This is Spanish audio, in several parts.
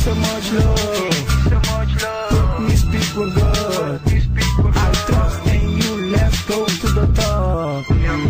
so much love. Put me speak with God. I trust in you, let's go to the top.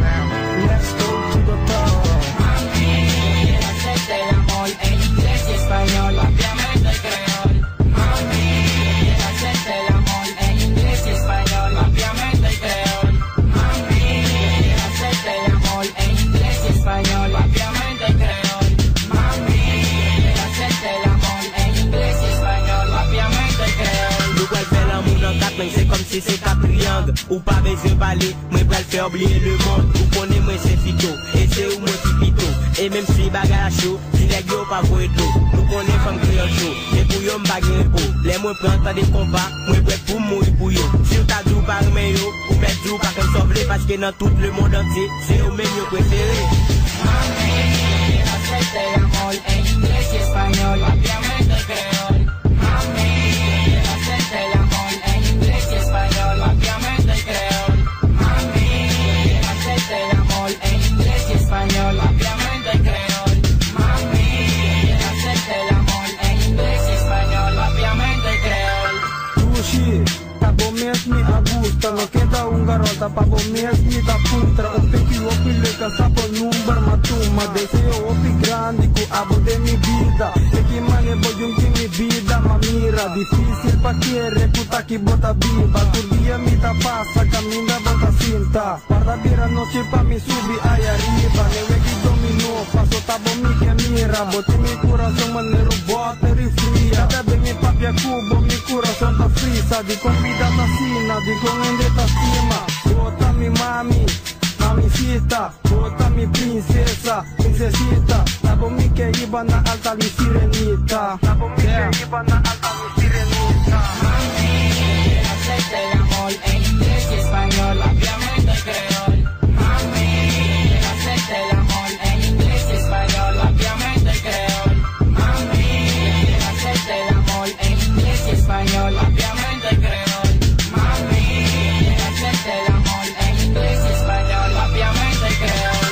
Let's go to the top. Mami, quiero hacerte el amor en inglés y español, obviamente creol. Mami, quiero hacerte el amor en inglés y español, obviamente creol. Mami, quiero hacerte el amor en inglés y español, obviamente creol. Mami, quiero hacerte el amor en inglés y español, obviamente creol. Nous pral faire l'amour dans 4 mains, c'est comme si c'est 4 triangles. Ou pas besoin parler, moi pral faire oublier le monde. Vous connaissez moi c'est Fito, et c'est où moi qui Fito. Et même si bagarre chaud, si les gars pas pour être l'eau. Nous connaissons comme créole chaud, et pour yon bagarre repos. Les moi prends tant des combats, moi prêt pour mourir pour yo. Si vous t'as dou par main yo, ou pète dou par comme sauver parce que dans tout le monde entier, c'est au même yo préféré. Mami, quiero hacerte el amor en inglés y español, obviamente creol. Mami, quiero hacerte el amor en inglés y español, obviamente creol. Mami, quiero hacerte el amor en inglés y español, obviamente creol. Mami, quiero hacerte el amor en inglés y español, obviamente creol. Sushi, tabo mesmi agusta, no queda un garota, pabo mesmi da puntra, o peki o pileka, sapo number matuma, deseo opi grande, ku abo de mi vida, peki mane boyun ki mi vida, mamira, difícil pa quiere, puta ki bota viva, tu día mita pasa, camina bota cinta, guarda vira noche pa mi subi ahí arriba, neve ki dominó, paso tabo mi que mira, bote mi corazón manero bota fría, cada vez mi papia cubo, mi corazón ta frisa, di convida ta sina, di con ende ta stima, bota mi mami, mamicita, bota mi princesa, princesita, tabo mi que iban a alta mi sirenita, tabo mi que iban a alta mi sirenita. Mami, quiero hacerte el amor en inglés y español, obviamente creol. Mami, quiero hacerte el amor en inglés y español, obviamente creol. Mami, quiero hacerte el amor en inglés y español, obviamente creol. Mami, quiero hacerte el amor en inglés y español, obviamente creol.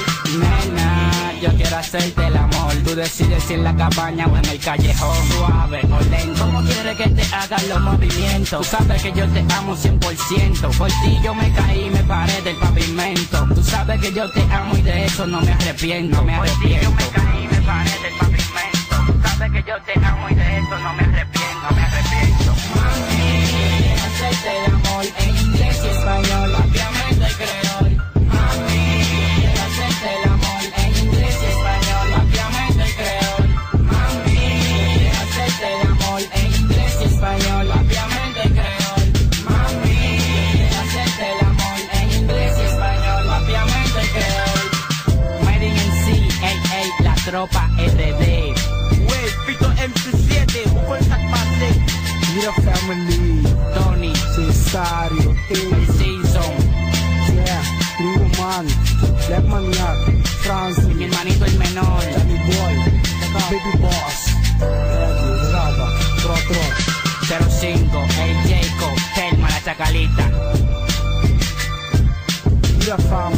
Nena, yo quiero hacerte el amor, tú decides si en la cabaña o en el callejón, suave o lento. ¿Cómo quieres que te haga los movimientos? Tú sabes que yo te amo 100%. Por ti yo me caí y me paré del pavimento. Tú sabes que yo te amo y de eso no me arrepiento, me arrepiento. Por ti yo me caí y me paré del pavimento. Tú sabes que yo te amo y de eso no me arrepiento, me arrepiento. Mami, quiero hacerte el amor en inglés y español, obviamente creol. Mami, quiero hacerte el amor en inglés y español, obviamente creol. Mami, quiero hacerte el amor en inglés y español, obviamente creol. Mami, quiero hacerte el amor en inglés y español, obviamente creol. Made in NC, AA, la tropa RD. Ouais, Fito MC7, vous pouvez ça passer. Mira family, Tony, Cesario, el Season, yeah, Gringo Man, Black Maniac, Francis, mi hermanito el menor, Danny Boy, Baby Boss, Raba, Tro, 05, el Jacob, Telma la Chacalita. Mira family.